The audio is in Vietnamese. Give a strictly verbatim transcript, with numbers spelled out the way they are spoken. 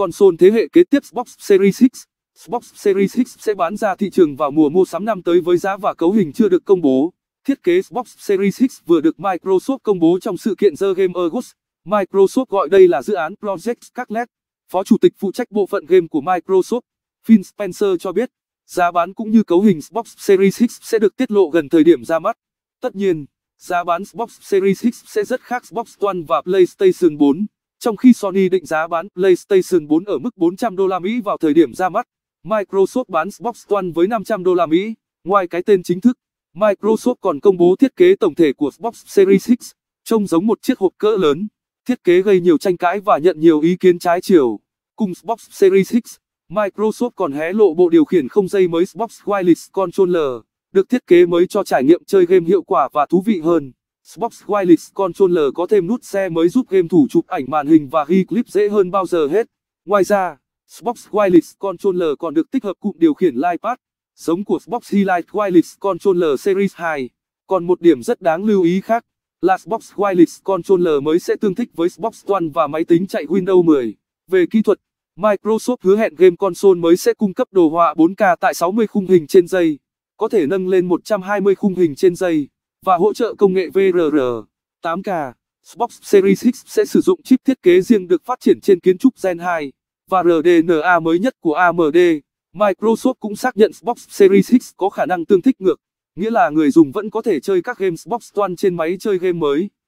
console thế hệ kế tiếp Xbox Series X. Xbox Series X sẽ bán ra thị trường vào mùa mua sắm năm tới với giá và cấu hình chưa được công bố. Thiết kế Xbox Series X vừa được Microsoft công bố trong sự kiện The Game Awards. Microsoft gọi đây là dự án Project Scarlett. Phó chủ tịch phụ trách bộ phận game của Microsoft, Phil Spencer cho biết, giá bán cũng như cấu hình Xbox Series X sẽ được tiết lộ gần thời điểm ra mắt. Tất nhiên, giá bán Xbox Series X sẽ rất khác Xbox One và PlayStation bốn. Trong khi Sony định giá bán PlayStation bốn ở mức bốn trăm đô la Mỹ vào thời điểm ra mắt, Microsoft bán Xbox One với năm trăm đô la Mỹ. Ngoài cái tên chính thức, Microsoft còn công bố thiết kế tổng thể của Xbox Series X, trông giống một chiếc hộp cỡ lớn. Thiết kế gây nhiều tranh cãi và nhận nhiều ý kiến trái chiều. Cùng Xbox Series X, Microsoft còn hé lộ bộ điều khiển không dây mới Xbox Wireless Controller, được thiết kế mới cho trải nghiệm chơi game hiệu quả và thú vị hơn. Xbox Wireless Controller có thêm nút share mới giúp game thủ chụp ảnh màn hình và ghi clip dễ hơn bao giờ hết. Ngoài ra, Xbox Wireless Controller còn được tích hợp cụm điều khiển LivePad, giống của Xbox Elite Wireless Controller Series hai. Còn một điểm rất đáng lưu ý khác là Xbox Wireless Controller mới sẽ tương thích với Xbox One và máy tính chạy Windows mười. Về kỹ thuật, Microsoft hứa hẹn game console mới sẽ cung cấp đồ họa bốn K tại sáu mươi khung hình trên giây, có thể nâng lên một trăm hai mươi khung hình trên giây, và hỗ trợ công nghệ vê rờ rờ tám K. Xbox Series X sẽ sử dụng chip thiết kế riêng được phát triển trên kiến trúc Gen hai và rờ đê en a mới nhất của a em đê. Microsoft cũng xác nhận Xbox Series X có khả năng tương thích ngược, nghĩa là người dùng vẫn có thể chơi các game Xbox One trên máy chơi game mới.